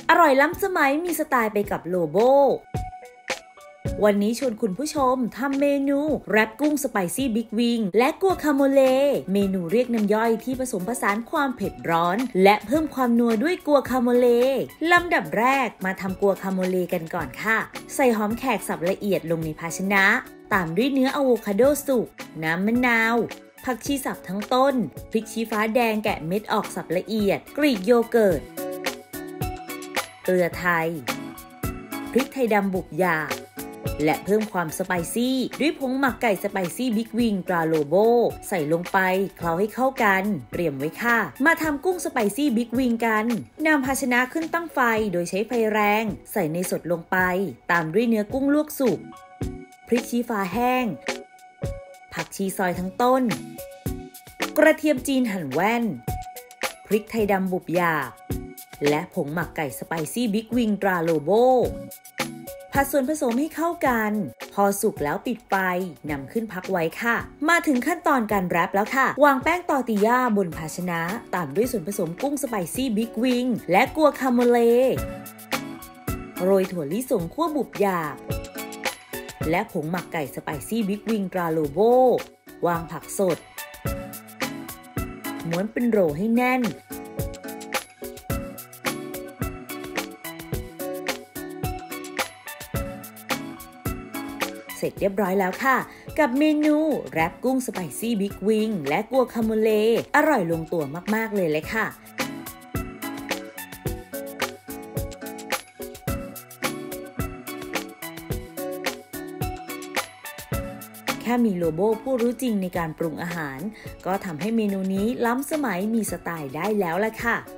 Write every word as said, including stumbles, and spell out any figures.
อร่อยล้ำสมัยมีสไตล์ไปกับโลโบวันนี้ชวนคุณผู้ชมทำเมนูแรปกุ้งสไปซี่บิ๊กวิงและกัวคาโมเลเมนูเรียกน้ำย่อยที่ผสมผสานความเผ็ดร้อนและเพิ่มความนัวด้วยกัวคาโมเลลำดับแรกมาทำกัวคาโมเลกันก่อนค่ะใส่หอมแขกสับละเอียดลงในภาชนะตามด้วยเนื้ออะโวคาโดสุกน้ำมะนาวผักชีสับทั้งต้นพริกชี้ฟ้าแดงแกะเม็ดออกสับละเอียดกรีกโยเกิร์ตเกลือไทยพริกไทยดำบุกหยาบและเพิ่มความสไปซี่ด้วยผงหมักไก่สไปซี่บิ๊กวิงตราโลโบใส่ลงไปเคล้าให้เข้ากันเตรียมไว้ค่ะมาทำกุ้งสไปซี่บิ๊กวิงกันนำภาชนะขึ้นตั้งไฟโดยใช้ไฟแรงใส่เนยสดลงไปตามด้วยเนื้อกุ้งลวกสุกพริกชี้ฟ้าแห้งผักชีซอยทั้งต้นกระเทียมจีนหั่นแว่นพริกไทยดำบุบหยาบและผงหมักไก่สไปซี่บิ๊กวิงตราโลโบผัดส่วนผสมให้เข้ากันพอสุกแล้วปิดไฟนำขึ้นพักไว้ค่ะมาถึงขั้นตอนการแรปแล้วค่ะวางแป้งตอร์ติญ่าบนภาชนะตามด้วยส่วนผสมกุ้งสไปซี่บิ๊กวิงและกัวคาโมเลโรยถั่วลิสงคั่วบุบหยาบและผงหมักไก่สไปซี่บิ๊กวิงตราโลโบวางผักสดม้วนเป็นโรลให้แน่นเสร็จเรียบร้อยแล้วค่ะกับเมนูแรปกุ้งสไปซี่บิ๊กวิงและกัวคาโมเลอร่อยลงตัวมากๆเลยเลยค่ะแค่มีโลโบผู้รู้จริงในการปรุงอาหารก็ทำให้เมนูนี้ล้ำสมัยมีสไตล์ได้แล้วล่ะค่ะ